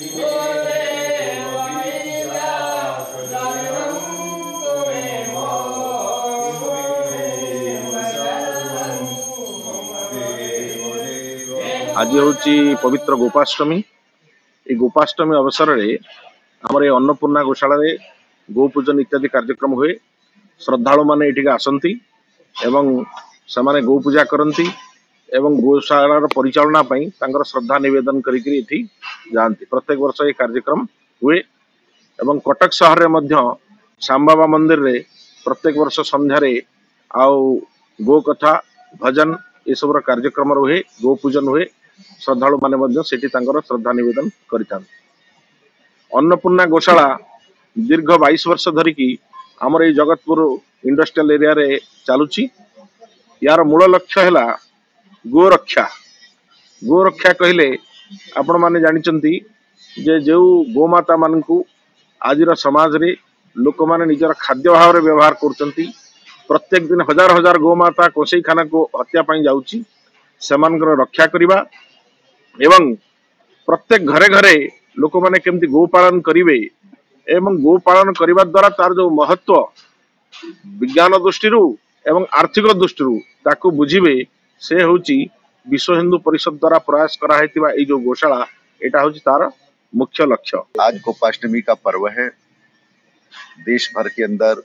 आज हूँ पवित्र गोपाष्टमी। ये गोपाष्टमी अवसर में आमर अन्नपूर्णा गोशाला गो पूजन इत्यादि कार्यक्रम हुए। श्रद्धालु माने एठिक आसंती एवं समाने गो पूजा करती एवं गोशालार परिचालना पई तांकर श्रद्धा निवेदन करिकरी एठी जानती। प्रत्येक वर्ष ये कार्यक्रम हुए एवं कटक शहर रे मध्य सांबाबा मंदिर रे प्रत्येक वर्ष संध्यारे आउ गो कथा भजन ये सब कार्यक्रम हुए, गो पूजन हुए। श्रद्धालु माने मध्य सेठी तांकर श्रद्धा निवेदन करितान। अन्नपूर्णा गोशाला दीर्घ 22 वर्ष धरिकी आमर ये जगतपुर इंडस्ट्रियल एरिया रे चालुची। यार मूल लक्ष्य है गोरक्षा। गोरक्षा कहले आपण माने जानिचंती जे जो गोमाता मानकू आज समाज रे लोक माने निजर खाद्य भाव रे व्यवहार करचंती। प्रत्येक दिन हजार हजार गोमाता कोसई खाना को हत्या पाई जाउची। सेमानकर रक्षा करिबा एवं प्रत्येक घरे घरे लोक माने केमती गो पालन करिवे एवं गो पालन करिबा द्वारा तार जो महत्व विज्ञान दृष्टि एवं आर्थिक दृष्टि ताकू बुझिबे से होची विश्व हिंदू परिषद द्वारा प्रयास करा हेतिबा ए जो गोशाला एटा होची तार मुख्य लक्ष्य। आज गोपाष्टमी का पर्व है। देश भर के अंदर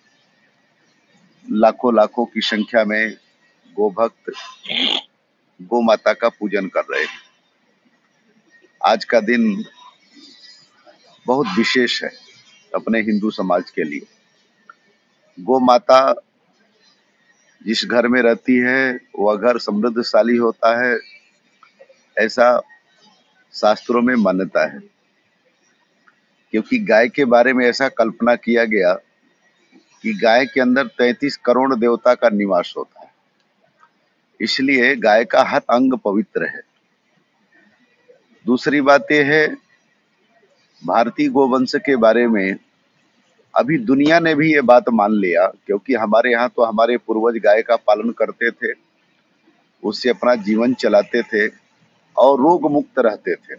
लाखों लाखों की संख्या में गो भक्त गो माता का पूजन कर रहे हैं। आज का दिन बहुत विशेष है अपने हिंदू समाज के लिए। गो माता जिस घर में रहती है वह घर समृद्धशाली होता है, ऐसा शास्त्रों में मान्यता है। क्योंकि गाय के बारे में ऐसा कल्पना किया गया कि गाय के अंदर 33 करोड़ देवता का निवास होता है, इसलिए गाय का हर अंग पवित्र है। दूसरी बात यह है, भारतीय गोवंश के बारे में अभी दुनिया ने भी ये बात मान लिया, क्योंकि हमारे यहाँ तो हमारे पूर्वज गाय का पालन करते थे, उससे अपना जीवन चलाते थे और रोग मुक्त रहते थे।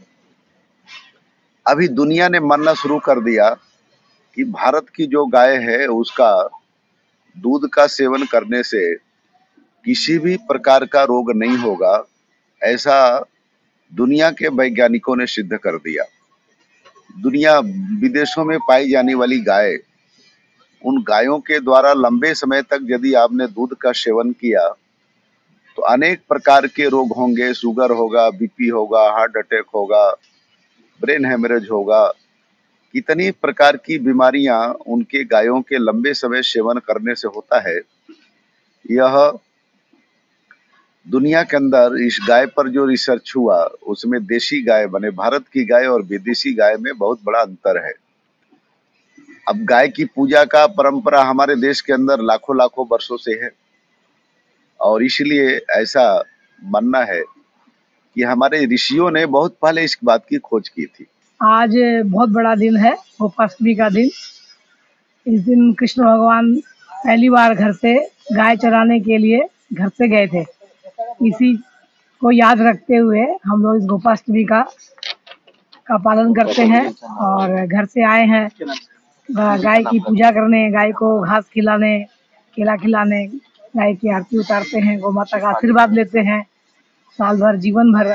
अभी दुनिया ने मानना शुरू कर दिया कि भारत की जो गाय है उसका दूध का सेवन करने से किसी भी प्रकार का रोग नहीं होगा, ऐसा दुनिया के वैज्ञानिकों ने सिद्ध कर दिया। दुनिया विदेशों में पाई जाने वाली गाय, उन गायों के द्वारा लंबे समय तक यदि आपने दूध का सेवन किया तो अनेक प्रकार के रोग होंगे। शुगर होगा, बीपी होगा, हार्ट अटैक होगा, ब्रेन हेमरेज होगा। कितनी प्रकार की बीमारियां उनके गायों के लंबे समय सेवन करने से होता है। यह दुनिया के अंदर इस गाय पर जो रिसर्च हुआ उसमें देसी गाय बने भारत की गाय और विदेशी गाय में बहुत बड़ा अंतर है। अब गाय की पूजा का परंपरा हमारे देश के अंदर लाखों लाखों वर्षों से है और इसलिए ऐसा मानना है कि हमारे ऋषियों ने बहुत पहले इस बात की खोज की थी। आज बहुत बड़ा दिन है, गोपाष्टमी का दिन। इस दिन कृष्ण भगवान पहली बार घर से गाय चराने के लिए घर से गए थे। इसी को याद रखते हुए हम लोग इस गोपाष्टमी का पालन करते हैं और घर से आए हैं गाय की पूजा करने, गाय को घास खिलाने, केला खिलाने, गाय की आरती उतारते हैं, गौ माता का आशीर्वाद लेते हैं। साल भर जीवन भर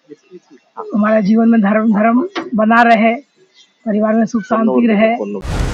हमारा जीवन में धर्म बना रहे, परिवार में सुख शांति रहे।